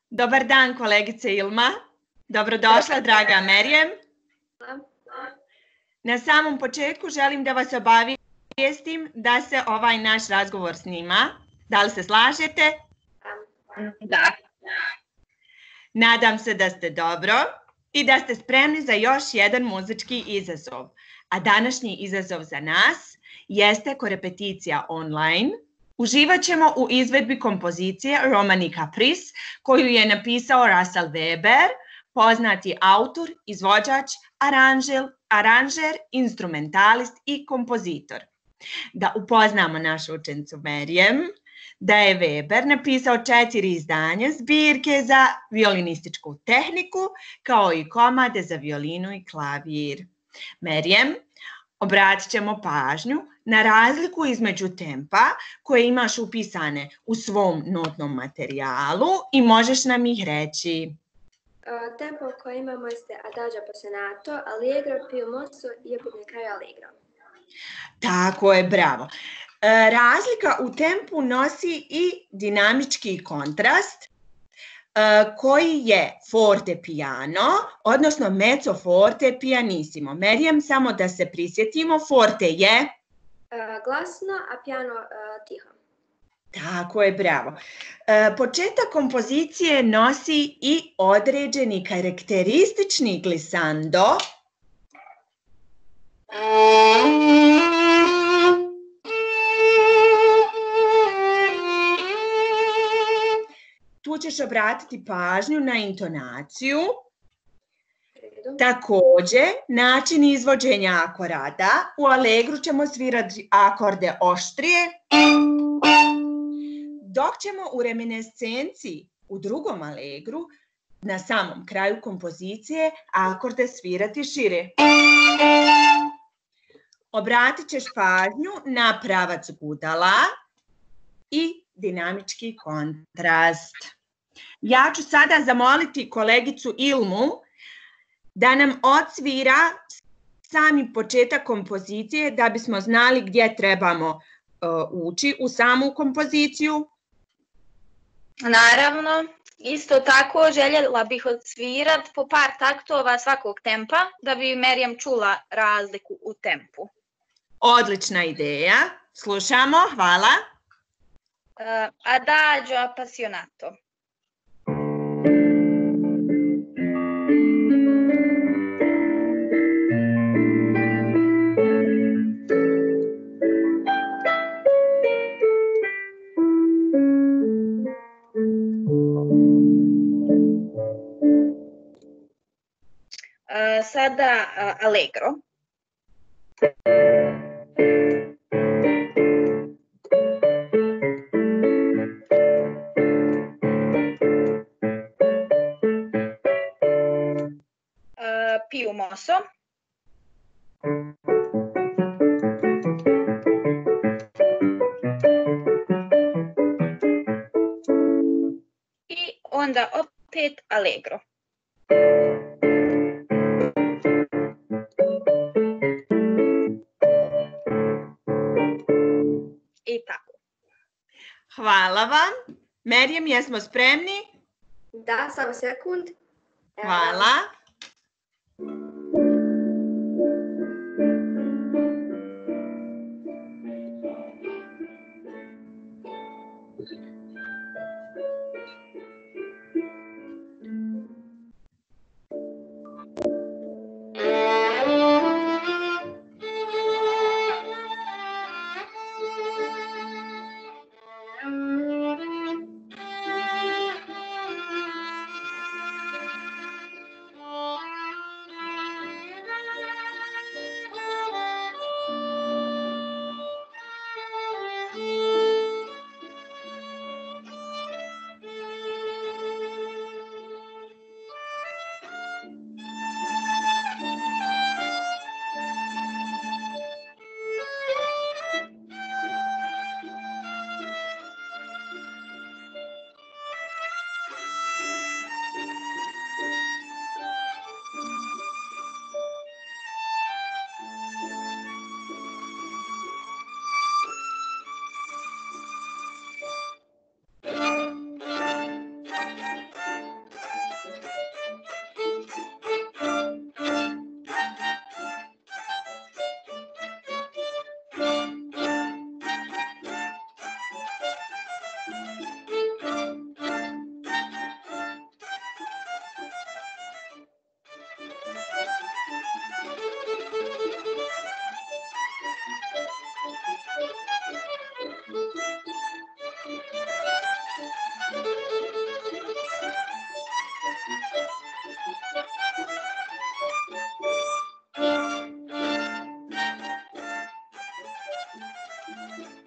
Dobar dan, kolegice Ilma. Dobrodošla, draga Merijem. Na samom početku želim da vas obavijestim da se ovaj naš razgovor snima. Da li se slažete? Da. Nadam se da ste dobro i da ste spremni za još jedan muzički izazov. A današnji izazov za nas jeste korepeticija online. Uživat ćemo u izvedbi kompozicije Romani Caprice, koju je napisao Russell Weber, poznati autor, izvođač, aranžer, instrumentalist i kompozitor. Da upoznamo našu učenicu Merijem, da je Weber napisao 4 izdanja zbirke za violinističku tehniku, kao i komade za violinu i klavir. Merijem, obratit ćemo pažnju na razliku između tempa koje imaš upisane u svom notnom materijalu i možeš nam ih reći. Tempo koje imamo jeste adagio appassionato, allegro, più mosso i opet na kraju allegro. Tako je, bravo. Razlika u tempu nosi i dinamički kontrast koji je forte piano, odnosno mezzo forte pianissimo. Merijem, samo da se prisjetimo, forte je? Glasno, a piano tiho. Tako je, bravo. Početak kompozicije nosi i određeni karakteristični glissando. Tu ćeš obratiti pažnju na intonaciju. Također, način izvođenja akorada. U allegru ćemo svirati akorde oštrije, dok ćemo u reminiscenciji u drugom allegru na samom kraju kompozicije akorde svirati šire. Obratit ćeš pažnju na pravac gudala i dinamički kontrast. Ja ću sada zamoliti kolegicu Ilmu da nam odsvira sami početak kompozicije da bismo znali gdje trebamo ući u samu kompoziciju. Naravno, isto tako željela bih odsvirat po par taktova svakog tempa da bi Merijem čula razliku u tempu. Odlična ideja. Slušamo, hvala. Adagio appassionato. Sada allegro. Più mosso. I onda opet allegro. I tako. Hvala vam. Merijem, jesmo spremni? Da, samo sekund. Hvala.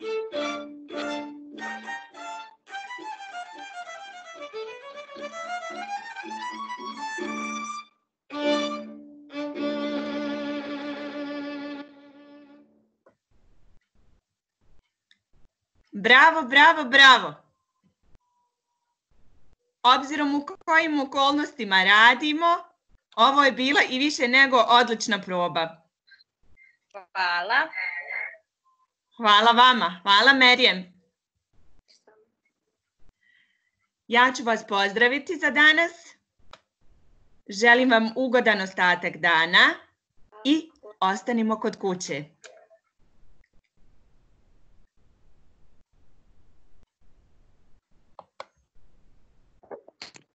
Bravo, bravo, bravo. Obzirom u kojim okolnostima radimo, ovo je bila i više nego odlična proba. Hvala. Hvala vama. Hvala, Merijem. Ja ću vas pozdraviti za danas. Želim vam ugodan ostatak dana i ostanimo kod kuće.